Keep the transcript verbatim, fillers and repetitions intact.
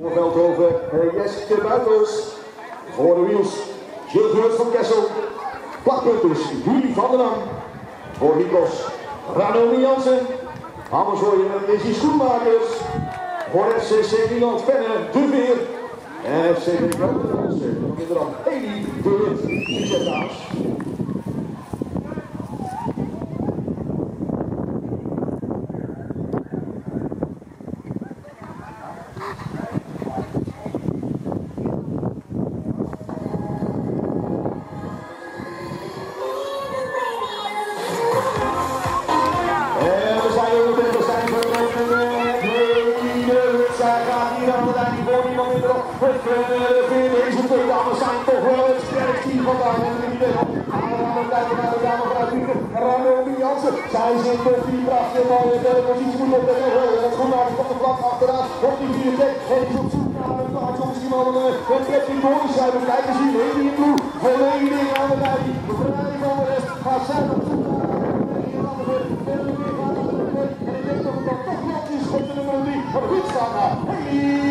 Veldhoven, Jeske Buitels. Voor de wiels, Gilles Geurt van Kessel. Plakpunters, Julie van den Ham. Voor Nikos, Ranomi Jansen. Amersfoort en Lizzie Schoenmakers. Voor F C C Milan Venne, De Veer. En F C B Grote Dansen. Dan is er dan Edi de Wit. Succes dames. Deze twee dames zijn toch wel het sterkst team vandaag in de wereld. Gaan we gaan kijken naar de dame vanuit Wiegen. Ranomi Jansen. Zij zit op die prachtige mooie derde positie. Moet op de heel erg goed maken. Komt de vlak achteraan. Op die vierde plek. En is op zoek naar een plaats. Soms iemand een plekje door te schrijven. Kijken zien. Heel die blue. Volledig aan de lijn. De verleiding van de rest gaat zij op zoek naar en ik denk dat het dan toch nog is. Op de nummer drie. Van de goed staat naar Haley.